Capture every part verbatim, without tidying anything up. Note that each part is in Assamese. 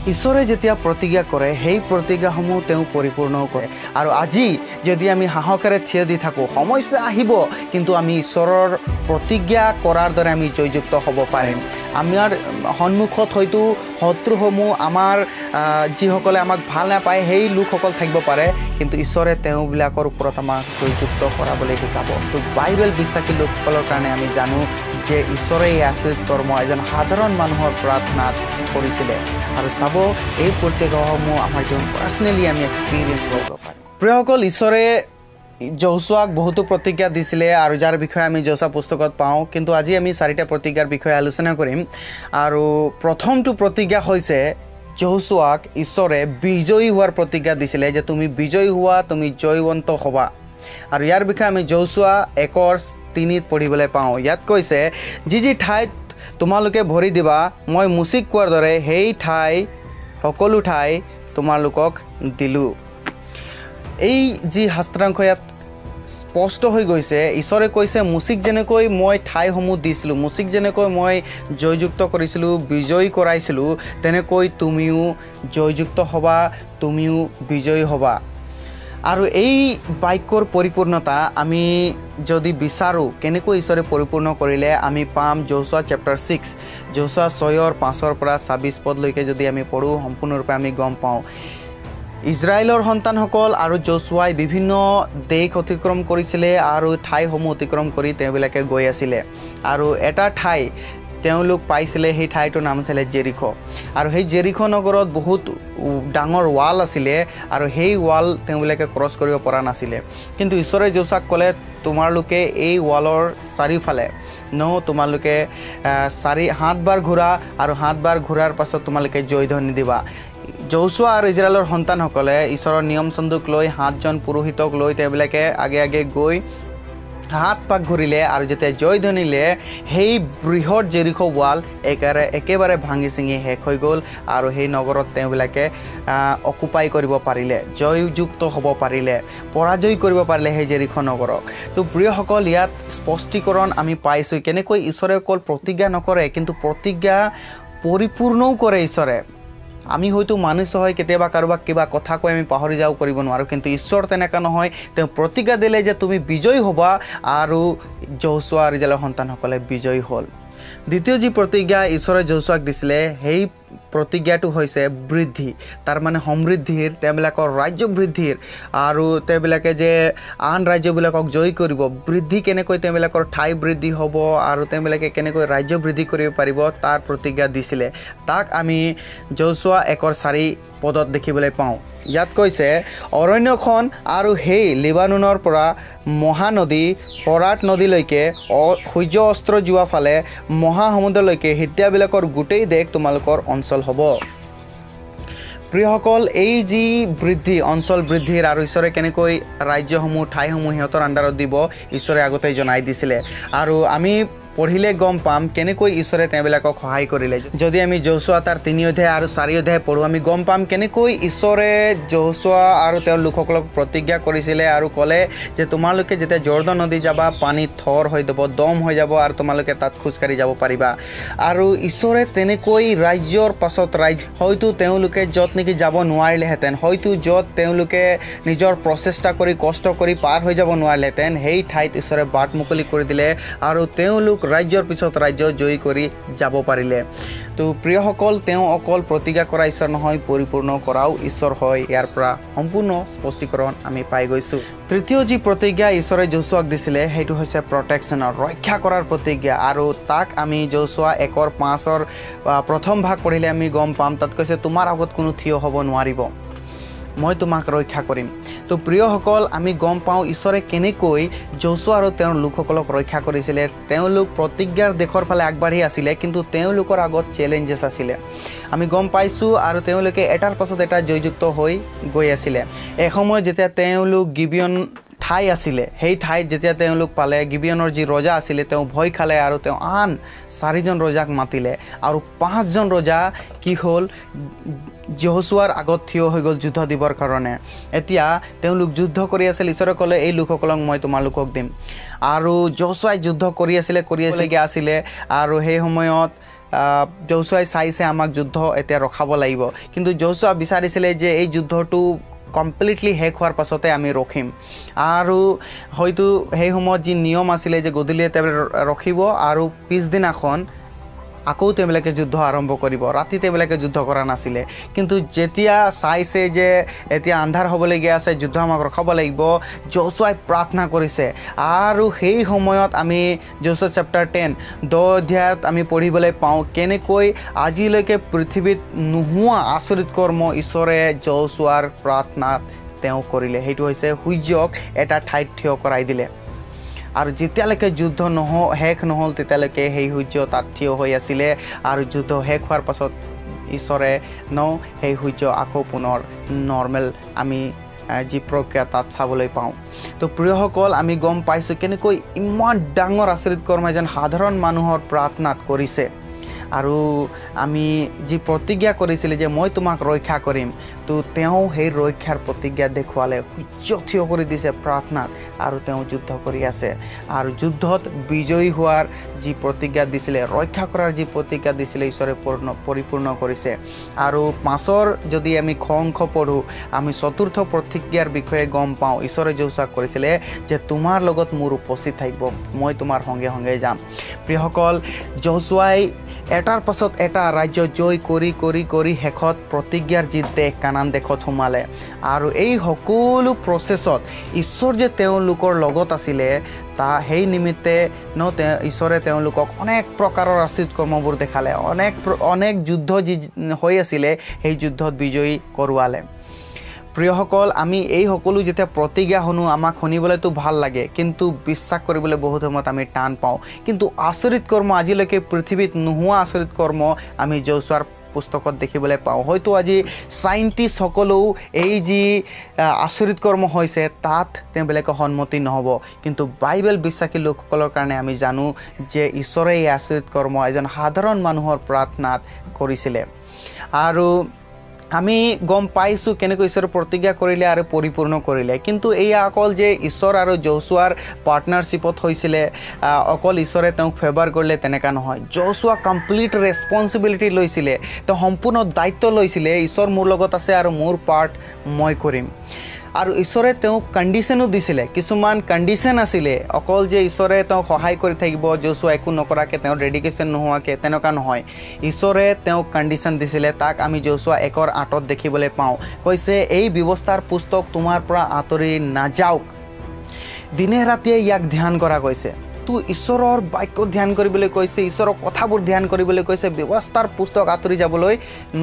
ঈশ্বৰে যেতিয়া প্ৰতিজ্ঞা কৰে সেই প্ৰতিজ্ঞাসমূহ তেওঁ পৰিপূৰ্ণ কৰে আৰু আজি যদি আমি সাহসেৰে থিয় দি থাকোঁ সমস্যা আহিব কিন্তু আমি ঈশ্বৰৰ প্ৰতিজ্ঞা কৰাৰ দৰে আমি জয়যুক্ত হ'ব পাৰিম আমাৰ সন্মুখত হয়তো শত্ৰুসমূহ আমাৰ যিসকলে আমাক ভাল নাপায় সেই লোকসকল থাকিব পাৰে কিন্তু ঈশ্বৰে তেওঁবিলাকৰ ওপৰত আমাক জয়যুক্ত কৰাবলৈ শিকাব তো বাইবেল বিশ্বাসী লোকসকলৰ কাৰণে আমি জানো যে ঈশ্বৰে এই আচৰিত কৰ্ম এজন সাধাৰণ মানুহৰ প্ৰাৰ্থনাত কৰিছিলে আৰু চাব এই প্ৰতিজ্ঞাসমূহ আমাৰ জীৱন পাৰ্চনেলি আমি এক্সপিৰিয়েঞ্চ কৰিব পাৰিম প্ৰিয়সকল ঈশ্বৰে জোশুৱাক বহুতো প্ৰতিজ্ঞা দিছিলে আৰু যাৰ বিষয়ে আমি জোশুৱা পুস্তকত পাওঁ কিন্তু আজি আমি চাৰিটা প্ৰতিজ্ঞাৰ বিষয়ে আলোচনা কৰিম আৰু প্ৰথমটো প্ৰতিজ্ঞা হৈছে জোশুৱাক ঈশ্বৰে বিজয়ী হোৱাৰ প্ৰতিজ্ঞা দিছিলে যে তুমি বিজয়ী হোৱা তুমি জয়ৱন্ত হ'বা আৰু ইয়াৰ বিষয়ে আমি জোশুৱা একৰ তিনিত পঢ়িবলৈ পাওঁ ইয়াত কৈছে যি যি ঠাইত তোমালোকে ভৰি দিবা মই মুচিক কোৱাৰ দৰে সেই ঠাই সকলো ঠাই তোমালোকক দিলোঁ এই যি শাস্ত্ৰাংশ ইয়াত স্পষ্ট হৈ গৈছে ঈশ্বৰে কৈছে মুচিক যেনেকৈ মই ঠাইসমূহ দিছিলোঁ মুচিক যেনেকৈ মই জয়যুক্ত কৰিছিলোঁ বিজয়ী কৰাইছিলোঁ তেনেকৈ তুমিও জয়যুক্ত হ'বা তুমিও বিজয়ী হ'বা আৰু এই বাক্যৰ পৰিপূৰ্ণতা আমি যদি বিচাৰোঁ কেনেকৈ ঈশ্বৰে পৰিপূৰ্ণ কৰিলে আমি পাম জোশুৱা চেপ্টাৰ ছিক্স জোশুৱা ছয়ৰ পাঁচৰ পৰা ছাব্বিছ পদলৈকে যদি আমি পঢ়োঁ সম্পূৰ্ণৰূপে আমি গম পাওঁ ইজৰাইলৰ সন্তানসকল আৰু জোশুৱাই বিভিন্ন দেশ অতিক্ৰম কৰিছিলে আৰু ঠাইসমূহ অতিক্ৰম কৰি তেওঁবিলাকে গৈ আছিলে আৰু এটা ঠাই তেওঁলোক পাইছিলে সেই ঠাইটোৰ নাম আছিলে জেৰিখ আৰু সেই জেৰিখ নগৰত বহুত ডাঙৰ ৱাল আছিলে আৰু সেই ৱাল তেওঁবিলাকে ক্ৰছ কৰিব পৰা নাছিলে কিন্তু ঈশ্বৰে জোশুৱাক ক'লে তোমালোকে এই ৱালৰ চাৰিওফালে ন তোমালোকে চাৰি সাতবাৰ ঘূৰা আৰু সাতবাৰ ঘূৰাৰ পাছত তোমালোকে জয়ধ্বনি দিবা জোশুৱা আৰু ইজৰাইলৰ সন্তানসকলে ঈশ্বৰৰ নিয়ম চন্দুক লৈ সাতজন পুৰোহিতক লৈ তেওঁবিলাকে আগে আগে গৈ হাত পাক ঘূৰিলে আৰু যেতিয়া জয়ধ্বনিলে সেই বৃহৎ জেৰিখ ৱাল একেবাৰে একেবাৰে ভাঙি চিঙি শেষ হৈ গ'ল আৰু সেই নগৰত তেওঁবিলাকে অকুপাই কৰিব পাৰিলে জয়যুক্ত হ'ব পাৰিলে পৰাজয় কৰিব পাৰিলে সেই জেৰিখ নগৰক তো প্ৰিয়সকল ইয়াত স্পষ্টীকৰণ আমি পাইছোঁ কেনেকৈ ঈশ্বৰে অকল প্ৰতিজ্ঞা নকৰে কিন্তু প্ৰতিজ্ঞা পৰিপূৰ্ণও কৰে ঈশ্বৰে আমি হয়তো মানুহ হয় কেতিয়াবা কাৰোবাক কিবা কথা কৈ আমি পাহৰি যাওঁ কৰিব নোৱাৰোঁ কিন্তু ঈশ্বৰ তেনেকুৱা নহয় তেওঁ প্ৰতিজ্ঞা দিলে যে তুমি বিজয়ী হ'বা আৰু জোশুৱা আৰু ইজৰাইলৰ সন্তানসকলে বিজয়ী হ'ল দ্বিতীয় যি প্ৰতিজ্ঞা ঈশ্বৰে জোশুৱাক দিছিলে সেই প্ৰতিজ্ঞাটো হৈছে বৃদ্ধি তাৰ মানে সমৃদ্ধিৰ তেওঁবিলাকৰ ৰাজ্য বৃদ্ধিৰ আৰু তেওঁবিলাকে যে আন ৰাজ্যবিলাকক জয় কৰিব বৃদ্ধি কেনেকৈ তেওঁবিলাকৰ ঠাই বৃদ্ধি হ'ব আৰু তেওঁবিলাকে কেনেকৈ ৰাজ্য বৃদ্ধি কৰিব পাৰিব তাৰ প্ৰতিজ্ঞা দিছিলে তাক আমি জোশুৱা একৰ চাৰি পদত দেখিবলৈ পাওঁ ইয়াত কৈছে অৰণ্যখন আৰু সেই লিবানোনৰ পৰা মহানদী ফৰাত নদীলৈকে সূৰ্য অস্ত্ৰ যোৱা ফালে মহাসমুদ্ৰলৈকে হিত্যাবিলাকৰ গোটেই দেশ তোমালোকৰ অঞ্চল হ'ব প্ৰিয়সকল এই যি বৃদ্ধি অঞ্চল বৃদ্ধিৰ আৰু ঈশ্বৰে কেনেকৈ ৰাজ্যসমূহ ঠাইসমূহ সিহঁতৰ আণ্ডাৰত দিব ঈশ্বৰে আগতেই জনাই দিছিলে আৰু আমি পঢ়িলে গম পাম কেনেকৈ ঈশ্বৰে তেওঁবিলাকক সহায় কৰিলে যদি আমি জোশুৱা তাৰ তিনি অধ্যায় আৰু চাৰি অধ্যায় পঢ়োঁ আমি গম পাম কেনেকৈ ঈশ্বৰে জোশুৱা আৰু তেওঁৰ লোকসকলক প্ৰতিজ্ঞা কৰিছিলে আৰু ক'লে যে তোমালোকে যেতিয়া জৰ্দান নদী যাবা পানী থৰ হৈ যাব দম হৈ যাব আৰু তোমালোকে তাত খোজকাঢ়ি যাব পাৰিবা আৰু ঈশ্বৰে তেনেকৈ ৰাজ্যৰ পাছত ৰাজ্য হয়তো তেওঁলোকে য'ত নেকি যাব নোৱাৰিলেহেঁতেন হয়তো য'ত তেওঁলোকে নিজৰ প্ৰচেষ্টা কৰি কষ্ট কৰি পাৰ হৈ যাব নোৱাৰিলেহেঁতেন সেই ঠাইত ঈশ্বৰে বাট মুকলি কৰি দিলে আৰু তেওঁলোক ৰাজ্যৰ পিছত ৰাজ্য জয়ী কৰি যাব পাৰিলে তো প্ৰিয়সকল তেওঁ অকল প্ৰতিজ্ঞা কৰা ঈশ্বৰ নহয় পৰিপূৰ্ণ কৰাও ঈশ্বৰ হয় ইয়াৰ পৰা সম্পূৰ্ণ স্পষ্টীকৰণ আমি পাই গৈছোঁ তৃতীয় যি প্ৰতিজ্ঞা ঈশ্বৰে জোশুৱাক দিছিলে সেইটো হৈছে প্ৰটেকশ্যনৰ ৰক্ষা কৰাৰ প্ৰতিজ্ঞা আৰু তাক আমি জোশুৱা একৰ পাঁচৰ প্ৰথম ভাগ পঢ়িলে আমি গম পাম তাত কৈছে তোমাৰ আগত কোনো থিয় হ'ব নোৱাৰিব মই তোমাক ৰক্ষা কৰিম তো প্ৰিয়সকল আমি গম পাওঁ ঈশ্বৰে কেনেকৈ জোশুৱা আৰু তেওঁৰ লোকসকলক ৰক্ষা কৰিছিলে তেওঁলোক প্ৰতিজ্ঞাৰ দেশৰ ফালে আগবাঢ়ি আছিলে কিন্তু তেওঁলোকৰ আগত চেলেঞ্জেছ আছিলে আমি গম পাইছোঁ আৰু তেওঁলোকে এটাৰ পাছত এটা জয়যুক্ত হৈ গৈ আছিলে এসময়ত যেতিয়া তেওঁলোক গিবিয়ন ঠাই আছিলে সেই ঠাইত যেতিয়া তেওঁলোক পালে গিবিয়নৰ যি ৰজা আছিলে তেওঁ ভয় খালে আৰু তেওঁ আন চাৰিজন ৰজাক মাতিলে আৰু পাঁচজন ৰজা কি হ'ল জোশুৱাৰ আগত থিয় হৈ গ'ল যুদ্ধ দিবৰ কাৰণে এতিয়া তেওঁলোক যুদ্ধ কৰি আছিল ঈশ্বৰে ক'লে এই লোকসকলক মই তোমালোকক দিম আৰু জোশুৱাই যুদ্ধ কৰি আছিলে কৰি আছিলে আছিলে আৰু সেই সময়ত জোচুৱাই চাইছে আমাক যুদ্ধ এতিয়া ৰখাব লাগিব কিন্তু জোচুৱা বিচাৰিছিলে যে এই যুদ্ধটো কমপ্লিটলি শেষ হোৱাৰ পাছতে আমি ৰখিম আৰু হয়তো সেই সময়ত যি নিয়ম আছিলে যে গধূলি ৰখিব আৰু পিছদিনাখন আকৌ তেওঁলোকে যুদ্ধ আৰম্ভ কৰিব ৰাতি তেওঁলোকে যুদ্ধ কৰা নাছিলে কিন্তু যেতিয়া চাইছে যে এতিয়া আন্ধাৰ হ'বলগীয়া আছে যুদ্ধ আমাক ৰখাব লাগিব জোচুৱাই প্ৰাৰ্থনা কৰিছে আৰু সেই সময়ত আমি জোচুৱা চেপ্টাৰ টেন দহ অধ্যায়ত আমি পঢ়িবলৈ পাওঁ কেনেকৈ আজিলৈকে পৃথিৱীত নোহোৱা আচৰিত কৰ্ম ঈশ্বৰে জোচুৱাৰ প্ৰাৰ্থনাত তেওঁ কৰিলে সেইটো হৈছে সূৰ্যক এটা ঠাইত থিয় কৰাই দিলে আৰু যেতিয়ালৈকে যুদ্ধ নহ শেষ নহ'ল তেতিয়ালৈকে সেই সূৰ্য তাত থিয় হৈ আছিলে আৰু যুদ্ধ শেষ হোৱাৰ পাছত ঈশ্বৰে ন সেই সূৰ্য আকৌ পুনৰ নৰ্মেল আমি যি প্ৰক্ৰিয়া তাত চাবলৈ পাওঁ তো প্ৰিয়সকল আমি গম পাইছোঁ কেনেকৈ ইমান ডাঙৰ আচৰিত কৰ্ম এজন সাধাৰণ মানুহৰ প্ৰাৰ্থনাত কৰিছে আৰু আমি যি প্ৰতিজ্ঞা কৰিছিলে যে মই তোমাক ৰক্ষা কৰিম তো তেওঁ সেই ৰক্ষাৰ প্ৰতিজ্ঞা দেখুৱালে সূৰ্য থিয় কৰি দিছে প্ৰাৰ্থনাত আৰু তেওঁ যুদ্ধ কৰি আছে আৰু যুদ্ধত বিজয়ী হোৱাৰ যি প্ৰতিজ্ঞা দিছিলে ৰক্ষা কৰাৰ যি প্ৰতিজ্ঞা দিছিলে ঈশ্বৰে পূৰ্ণ পৰিপূৰ্ণ কৰিছে আৰু পাঁচৰ যদি আমি খ অংশ পঢ়োঁ আমি চতুৰ্থ প্ৰতিজ্ঞাৰ বিষয়ে গম পাওঁ ঈশ্বৰে জোচুৱাক কৰিছিলে যে তোমাৰ লগত মোৰ উপস্থিত থাকিব মই তোমাৰ সংগে সংগে যাম প্ৰিয়সকল জোচুৱাই এটাৰ পাছত এটা ৰাজ্য জয় কৰি কৰি কৰি শেষত প্ৰতিজ্ঞাৰ যি দেশ কানান দেশত সোমালে আৰু এই সকলো প্ৰচেছত ঈশ্বৰ যে তেওঁলোকৰ লগত আছিলে তা সেই নিমিত্তে ন ঈশ্বৰে তেওঁলোকক অনেক প্ৰকাৰৰ আচৰিত কৰ্মবোৰ দেখালে অনেক অনেক যুদ্ধ যি হৈ আছিলে সেই যুদ্ধত বিজয়ী কৰোৱালে প্ৰিয়সকল আমি এই সকলো যেতিয়া প্ৰতিজ্ঞা শুনো আমাক শুনিবলৈতো ভাল লাগে কিন্তু বিশ্বাস কৰিবলৈ বহুত সময়ত আমি টান পাওঁ কিন্তু আচৰিত কৰ্ম আজিলৈকে পৃথিৱীত নোহোৱা আচৰিত কৰ্ম আমি জোচুৱাৰ পুস্তকত দেখিবলৈ পাওঁ হয়তো আজি চাইণ্টিষ্টসকলেও এই যি আচৰিত কৰ্ম হৈছে তাত তেওঁলোকে সন্মতি নহ'ব কিন্তু বাইবেল বিশ্বাসী লোকসকলৰ কাৰণে আমি জানো যে ঈশ্বৰে এই আচৰিত কৰ্ম এজন সাধাৰণ মানুহৰ প্ৰাৰ্থনাত কৰিছিলে আৰু আমি গম পাইছোঁ কেনেকৈ ঈশ্বৰে প্ৰতিজ্ঞা কৰিলে আৰু পৰিপূৰ্ণ কৰিলে কিন্তু এয়া অকল যে ঈশ্বৰ আৰু জোচুৱাৰ পাৰ্টনাৰশ্বিপত হৈছিলে অকল ঈশ্বৰে তেওঁক ফেভাৰ কৰিলে তেনেকুৱা নহয় জোচুৱা কমপ্লিট ৰেছপনচিবিলিটি লৈছিলে তেওঁ সম্পূৰ্ণ দায়িত্ব লৈছিলে ঈশ্বৰ মোৰ লগত আছে আৰু মোৰ পাৰ্ট মই কৰিম আৰু ঈশ্বৰে তেওঁক কণ্ডিশ্যনো দিছিলে কিছুমান কণ্ডিশ্যন আছিলে অকল যে ঈশ্বৰে তেওঁক সহায় কৰি থাকিব জোচুৱা একো নকৰাকৈ তেওঁৰ ডেডিকেশ্যন নোহোৱাকৈ তেনেকুৱা নহয় ঈশ্বৰে তেওঁক কণ্ডিশ্যন দিছিলে তাক আমি জোচুৱা একৰ আঁতত দেখিবলৈ পাওঁ কৈছে এই ব্যৱস্থাৰ পুস্তক তোমাৰ পৰা আঁতৰি নাযাওক দিনে ৰাতিয়ে ইয়াক ধ্যান কৰা কৈছে তো ঈশ্বৰৰ বাক্য ধ্যান কৰিবলৈ কৈছে ঈশ্বৰৰ কথাবোৰ ধ্যান কৰিবলৈ কৈছে ব্যৱস্থাৰ পুস্তক আঁতৰি যাবলৈ ন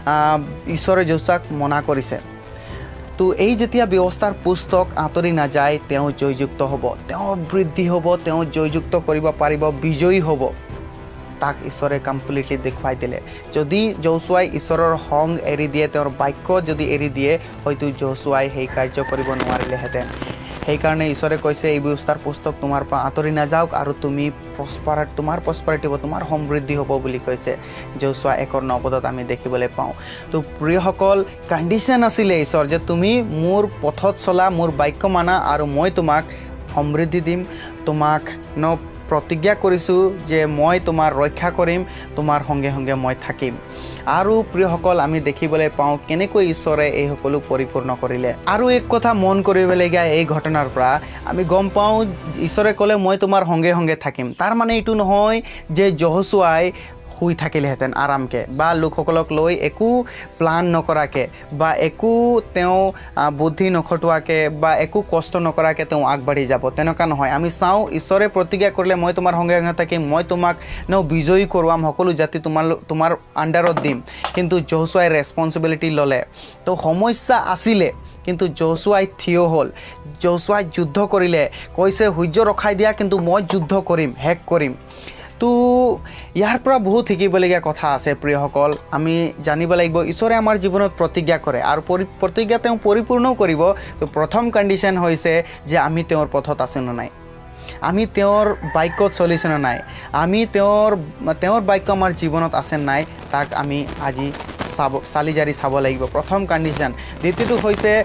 ঈশ্বৰে জোচুৱাক মনা কৰিছে তো এই যেতিয়া ব্যৱস্থাৰ পুস্তক আঁতৰি নাযায় তেওঁ জয়যুক্ত হ'ব তেওঁ বৃদ্ধি হ'ব তেওঁ জয়যুক্ত কৰিব পাৰিব বিজয়ী হ'ব তাক ঈশ্বৰে কমপ্লিটলি দেখুৱাই দিলে যদি জোচুৱাই ঈশ্বৰৰ সং এৰি দিয়ে তেওঁৰ বাক্য যদি এৰি দিয়ে হয়তো জোচুৱাই সেই কাৰ্য কৰিব নোৱাৰিলেহেঁতেন সেইকাৰণে ঈশ্বৰে কৈছে এই ব্যৱস্থাৰ পুস্তক তোমাৰ পৰা আঁতৰি নাযাওক আৰু তুমি প্ৰস্পাৰ তোমাৰ প্ৰস্পাৰিটি হ'ব তোমাৰ সমৃদ্ধি হ'ব বুলি কৈছে জোচুৱা একৰ নপদত আমি দেখিবলৈ পাওঁ তো প্ৰিয়সকল কণ্ডিশ্যন আছিলে ঈশ্বৰ যে তুমি মোৰ পথত চলা মোৰ বাক্য মানা আৰু মই তোমাক সমৃদ্ধি দিম তোমাক ন প্ৰতিজ্ঞা কৰিছোঁ যে মই তোমাৰ ৰক্ষা কৰিম তোমাৰ সংগে সংগে মই থাকিম আৰু প্ৰিয়সকল আমি দেখিবলৈ পাওঁ কেনেকৈ ঈশ্বৰে এই সকলো পৰিপূৰ্ণ কৰিলে আৰু এক কথা মন কৰিবলগীয়া এই ঘটনাৰ পৰা আমি গম পাওঁ ঈশ্বৰে ক'লে মই তোমাৰ সংগে সংগে থাকিম তাৰ মানে এইটো নহয় যে জোচুৱাই শুই থাকিলেহেঁতেন আৰামকৈ বা লোকসকলক লৈ একো প্লান নকৰাকৈ বা একো তেওঁ বুদ্ধি নখটুৱাকৈ বা একো কষ্ট নকৰাকৈ তেওঁ আগবাঢ়ি যাব তেনেকুৱা নহয় আমি চাওঁ ঈশ্বৰে প্ৰতিজ্ঞা কৰিলে মই তোমাৰ সংগে সংগে থাকিম মই তোমাক ন বিজয়ী কৰোৱাম সকলো জাতি তোমাৰ তোমাৰ আণ্ডাৰত দিম কিন্তু জোচুৱাই ৰেছপনচিবিলিটি ল'লে তো সমস্যা আছিলে কিন্তু জোচুৱাই থিয় হ'ল জোচুৱাই যুদ্ধ কৰিলে কৈছে সূৰ্য ৰখাই দিয়া কিন্তু মই যুদ্ধ কৰিম শেষ কৰিম তো ইয়াৰ পৰা বহুত শিকিবলগীয়া কথা আছে প্ৰিয়সকল আমি জানিব লাগিব ঈশ্বৰে আমাৰ জীৱনত প্ৰতিজ্ঞা কৰে আৰু প্ৰতিজ্ঞা তেওঁ পৰিপূৰ্ণও কৰিব তো প্ৰথম কণ্ডিশ্যন হৈছে যে আমি তেওঁৰ পথত আছোঁ নে নাই আমি তেওঁৰ বাক্যত চলিছোঁ নে নাই আমি তেওঁৰ তেওঁৰ বাক্য আমাৰ জীৱনত আছে নাই তাক আমি আজি চাব চালি জাৰি চাব লাগিব প্ৰথম কণ্ডিশ্যন দ্বিতীয়টো হৈছে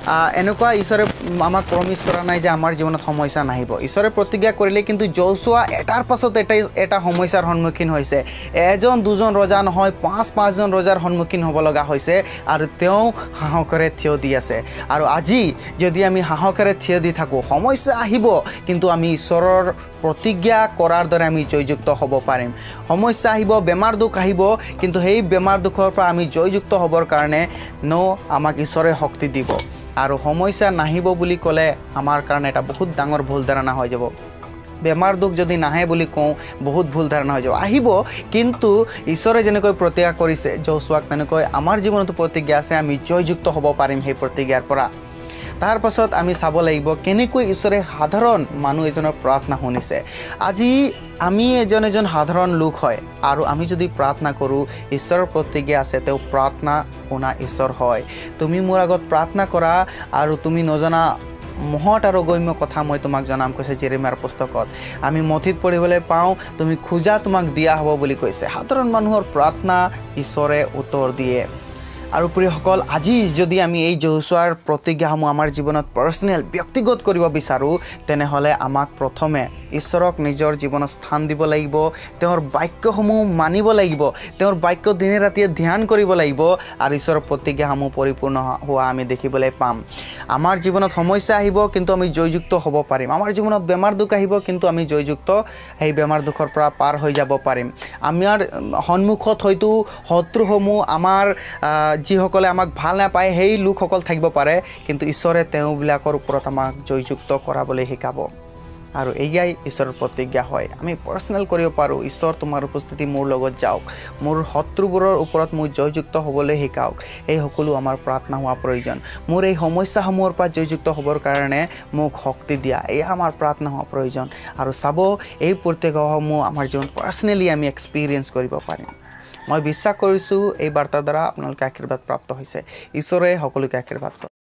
এনেকুৱা ঈশ্বৰে আমাক প্ৰমিছ কৰা নাই যে আমাৰ জীৱনত সমস্যা নাহিব। ঈশ্বৰে প্ৰতিজ্ঞা কৰিলে, কিন্তু যহোশুৱা এটাৰ পাছত এটাই এটা সমস্যাৰ সন্মুখীন হৈছে। এজন দুজন ৰজা নহয়, পাঁচ পাঁচজন ৰজাৰ সন্মুখীন হ'ব লগা হৈছে, আৰু তেওঁ সাহসেৰে থিয় দি আছে। আৰু আজি যদি আমি সাহসেৰে থিয় দি থাকোঁ, সমস্যা আহিব, কিন্তু আমি ঈশ্বৰৰ প্ৰতিজ্ঞা কৰাৰ দৰে আমি জয়যুক্ত হ'ব পাৰিম। সমস্যা আহিব, বেমাৰ দুখ আহিব, কিন্তু সেই বেমাৰ দুখৰ পৰা আমি জয়যুক্ত হ'বৰ কাৰণে ন আমাক ঈশ্বৰে শক্তি দিব। আৰু সমস্যা নাহিব বুলি ক'লে আমাৰ কাৰণে এটা বহুত ডাঙৰ ভুল ধাৰণা হৈ যাব। বেমাৰ দুখ যদি নাহে বুলি কওঁ, বহুত ভুল ধাৰণা হৈ যাব। আহিব, কিন্তু ঈশ্বৰে যেনেকৈ প্ৰতিজ্ঞা কৰিছে যহোশুৱাক, তেনেকৈ আমাৰ জীৱনতো প্ৰতিজ্ঞা আছে, আমি জয়যুক্ত হ'ব পাৰিম সেই প্ৰতিজ্ঞাৰ পৰা। তাৰ পাছত আমি চাব লাগিব কেনেকৈ ঈশ্বৰে সাধাৰণ মানুহ এজনৰ প্ৰাৰ্থনা শুনিছে। আজি আমি এজন এজন সাধাৰণ লোক হয়, আৰু আমি যদি প্ৰাৰ্থনা কৰোঁ, ঈশ্বৰৰ প্ৰতিজ্ঞা আছে, তেওঁ প্ৰাৰ্থনা শুনা ঈশ্বৰ হয়। তুমি মোৰ আগত প্ৰাৰ্থনা কৰা, আৰু তুমি নজনা মহৎ আৰু গম্য কথা মই তোমাক জনাম, কৈছে জেৰেমিয়াৰ পুস্তকত। আমি মথিত পঢ়িবলৈ পাওঁ, তুমি খোজা তোমাক দিয়া হ'ব বুলি কৈছে। সাধাৰণ মানুহৰ প্ৰাৰ্থনা ঈশ্বৰে উত্তৰ দিয়ে। আৰু প্ৰিয়সকল, আজি যদি আমি এই যহোশুৱাৰ প্ৰতিজ্ঞাসমূহ আমাৰ জীৱনত পাৰ্চনেল ব্যক্তিগত কৰিব বিচাৰোঁ, তেনেহ'লে আমাক প্ৰথমে ঈশ্বৰক নিজৰ জীৱনত স্থান দিব লাগিব, তেওঁৰ বাক্যসমূহ মানিব লাগিব, তেওঁৰ বাক্য দিনে ৰাতিয়ে ধ্যান কৰিব লাগিব, আৰু ঈশ্বৰৰ প্ৰতিজ্ঞাসমূহ পৰিপূৰ্ণ হোৱা আমি দেখিবলৈ পাম। আমাৰ জীৱনত সমস্যা আহিব, কিন্তু আমি জয়যুক্ত হ'ব পাৰিম। আমাৰ জীৱনত বেমাৰ দুখ আহিব, কিন্তু আমি জয়যুক্ত সেই বেমাৰ দুখৰ পৰা পাৰ হৈ যাব পাৰিম। আমাৰ সন্মুখত হয়তো শত্ৰুসমূহ, আমাৰ যিসকলে আমাক ভাল নাপায় সেই লোকসকল থাকিব পাৰে, কিন্তু ঈশ্বৰে তেওঁবিলাকৰ ওপৰত আমাক জয়যুক্ত কৰাবলৈ শিকাব। আৰু এয়াই ঈশ্বৰৰ প্ৰতিজ্ঞা হয়। আমি পাৰ্চনেল কৰিব পাৰোঁ, ঈশ্বৰ তোমাৰ উপস্থিতি মোৰ লগত যাওক, মোৰ শত্ৰুবোৰৰ ওপৰত মোক জয়যুক্ত হ'বলৈ শিকাওক। এই সকলো আমাৰ প্ৰাৰ্থনা হোৱা প্ৰয়োজন। মোৰ এই সমস্যাসমূহৰ পৰা জয়যুক্ত হ'বৰ কাৰণে মোক শক্তি দিয়া, এয়া আমাৰ প্ৰাৰ্থনা হোৱা প্ৰয়োজন। আৰু চাব, এই প্ৰতিজ্ঞাসমূহ আমাৰ জীৱনত পাৰ্চনেলি আমি এক্সপিৰিয়েঞ্চ কৰিব পাৰিম। মই বিশ্বাস কৰিছোঁ এই বাৰ্তাৰ দ্বাৰা আপোনালোকে আশীৰ্বাদ প্ৰাপ্ত হৈছে। ঈশ্বৰে সকলোকে আশীৰ্বাদ কৰক।